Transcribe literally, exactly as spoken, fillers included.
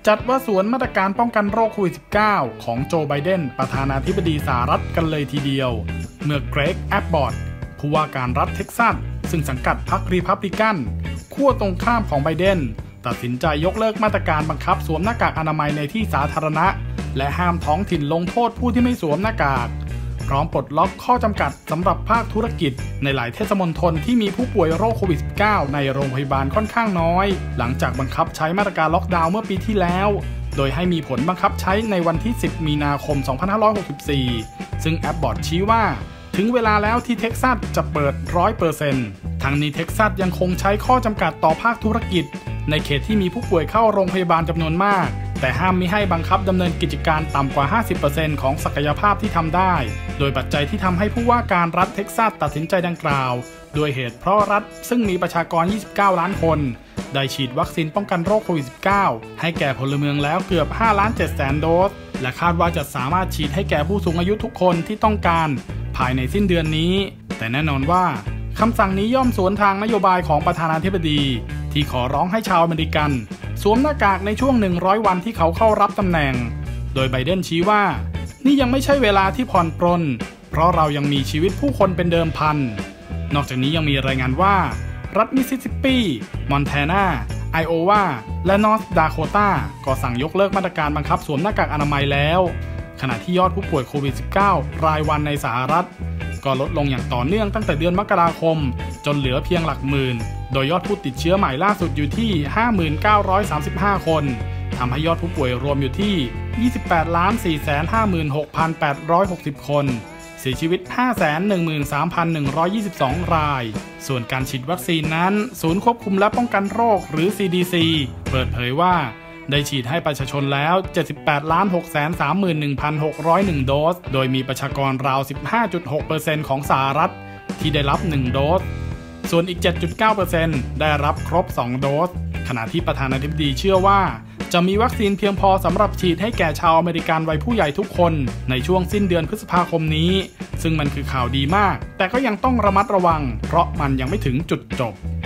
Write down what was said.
จัดว่าสวนมาตรการป้องกันโรคโควิด สิบเก้า ของโจไบเดนประธานาธิบดีสหรัฐกันเลยทีเดียวเมื่อเกรกแอบบอตผู้ว่าการรัฐเท็กซัสซึ่งสังกัดพรรครีพับลิกันขั้วตรงข้ามของไบเดนตัดสินใจยกเลิกมาตรการบังคับสวมหน้ากากอนามัยในที่สาธารณะและห้ามท้องถิ่นลงโทษผู้ที่ไม่สวมหน้ากากพร้อมปลดล็อกข้อจำกัดสำหรับภาคธุรกิจในหลายเทศมนตรที่มีผู้ป่วยโรคโควิด สิบเก้า ในโรงพยาบาลค่อนข้างน้อยหลังจากบังคับใช้มาตรการล็อกดาวน์เมื่อปีที่แล้วโดยให้มีผลบังคับใช้ในวันที่สิบมีนาคมสองพันห้าร้อยหกสิบสี่ซึ่งแอบบอตชี้ว่าถึงเวลาแล้วที่เท็กซัสจะเปิด ร้อยเปอร์เซ็นต์ ทั้งนี้เท็กซัสยังคงใช้ข้อจำกัดต่อภาคธุรกิจในเขตที่มีผู้ป่วยเข้าโรงพยาบาลจำนวนมากแต่ห้ามมิให้บังคับดำเนินกิจการต่ำกว่า ห้าสิบเปอร์เซ็นต์ ของศักยภาพที่ทำได้โดยปัจจัยที่ทำให้ผู้ว่าการรัฐเท็กซัสตัดสินใจดังกล่าวโดยเหตุเพราะรัฐซึ่งมีประชากร ยี่สิบเก้า ล้านคนได้ฉีดวัคซีนป้องกันโรคโควิด สิบเก้า ให้แก่พลเมืองแล้วเกือบ ห้าล้านเจ็ดแสน โดสและคาดว่าจะสามารถฉีดให้แก่ผู้สูงอายุทุกคนที่ต้องการภายในสิ้นเดือนนี้แต่แน่นอนว่าคำสั่งนี้ย่อมสวนทางนโยบายของประธานาธิบดีที่ขอร้องให้ชาวอเมริกันสวมหน้ากากในช่วงหนึ่งร้อยวันที่เขาเข้ารับตำแหน่งโดยไบเดนชี้ว่านี่ยังไม่ใช่เวลาที่ผ่อนปรนเพราะเรายังมีชีวิตผู้คนเป็นเดิมพันนอกจากนี้ยังมีรายงานว่ารัฐมิสซิสซิปปีมอนแทนาไอโอวาและนอร์ทดาโคตาก็สั่งยกเลิกมาตรการบังคับสวมหน้ากากอนามัยแล้วขณะที่ยอดผู้ป่วยโควิด สิบเก้า รายวันในสหรัฐก็ลดลงอย่างต่อเนื่องตั้งแต่เดือนมกราคมจนเหลือเพียงหลักหมื่นโดยยอดผู้ติดเชื้อใหม่ล่าสุดอยู่ที่ ห้าหมื่นเก้าร้อยสามสิบห้า คนทำให้ยอดผู้ป่วยรวมอยู่ที่ ยี่สิบแปดล้านสี่แสนห้าหมื่นหกพันแปดร้อยหกสิบ คนเสียชีวิต ห้าแสนหนึ่งหมื่นสามพันหนึ่งร้อยยี่สิบสอง รายส่วนการฉีดวัคซีนนั้นศูนย์ควบคุมและป้องกันโรคหรือ ซี ดี ซี เปิดเผยว่าได้ฉีดให้ประชาชนแล้ว เจ็ดสิบแปดล้านหกแสนสามหมื่นหนึ่งพันหกร้อยเอ็ด โดสโดยมีประชากรราว สิบห้าจุดหกเปอร์เซ็นต์ ของสหรัฐที่ได้รับหนึ่งโดสส่วนอีก เจ็ดจุดเก้าเปอร์เซ็นต์ ได้รับครบสองโดสขณะที่ประธานาธิบดีเชื่อว่าจะมีวัคซีนเพียงพอสำหรับฉีดให้แก่ชาวอเมริกันวัยผู้ใหญ่ทุกคนในช่วงสิ้นเดือนพฤษภาคมนี้ซึ่งมันคือข่าวดีมากแต่ก็ยังต้องระมัดระวังเพราะมันยังไม่ถึงจุดจบ